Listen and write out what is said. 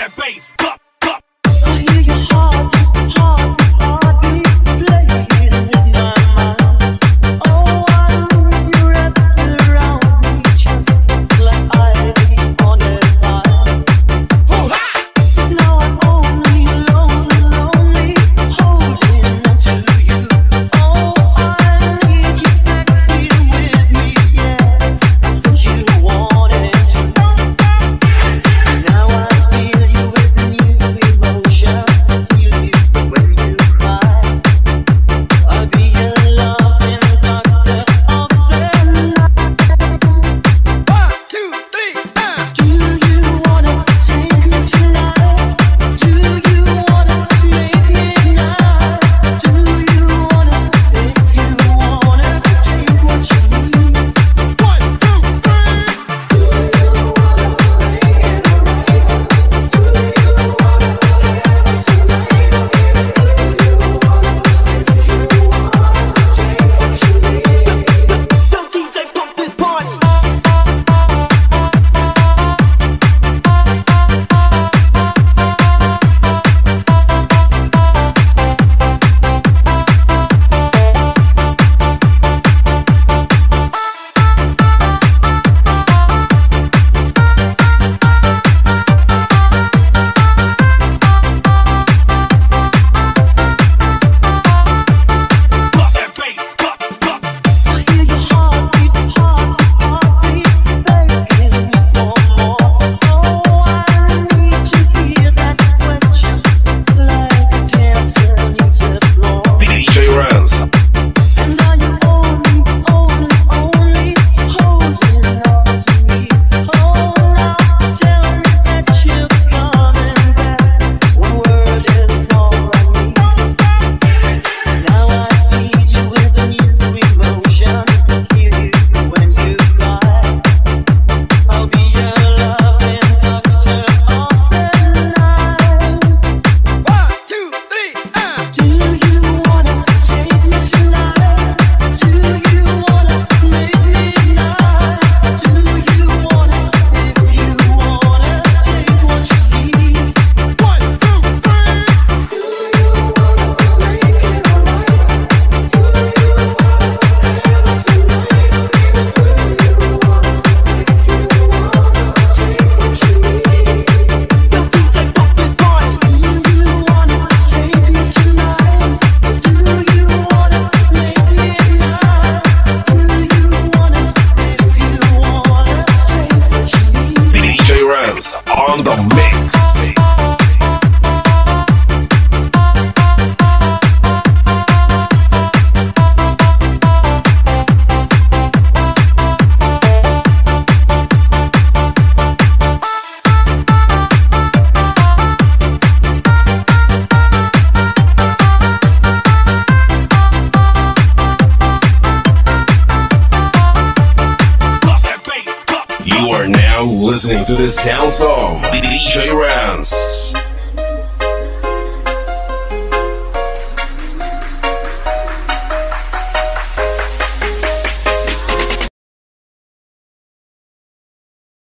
that bass, go, go. I hear your heartbeat playing with my mind. Oh, I move you wrapped around me just like ivy on a vine. Now I'm only lonely, holding on to you. Oh, I need you back here with me, yeah. I think you wanted to. Now I feel you with new emotion. Feel you when you cry. I'll be your loving doctor of the night. 1, 2, 3, Do you wanna take me tonight? Do you wanna make me night? Do you wanna, if you wanna, take what you need? 1, 2, 3. Do you wanna make it right? Do you wanna have us tonight? Do you wanna, if you wanna, take what you need? Don't DJ pump this party. Pump that bass, go, go. I hear your heartbeat begging me for more. Oh, I need to hear that question like a dancer needs a floor. DJ Rance. And now you only holding on to me. Oh, now tell me that you're coming back. One word is all I need. Now I feed you with a new emotion. Hear you when you cry. I'll be your loving doctor of the night. 1, 2, 3, Do you wanna take me tonight? Do you wanna make me night? Do you wanna, if you wanna, take what you need? 1, 2, 3. Do you wanna make it right? Do you wanna have us tonight? Do you wanna, if you wanna, take what you need? Don't DJ pump this party. Do you wanna take me tonight? Do you wanna make me night? Do you wanna, if you wanna, take what you need? DJ Rance on the mix. Pump that bass, go. You are now listening to the sounds of DJ Rance.